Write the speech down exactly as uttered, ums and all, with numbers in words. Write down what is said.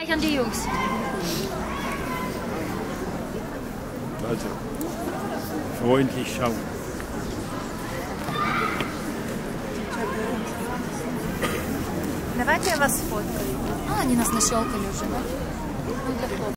An die Jungs. Also, freundlich schauen. Давайте я вас сфоткаю. А, они нас нащелкали уже, да?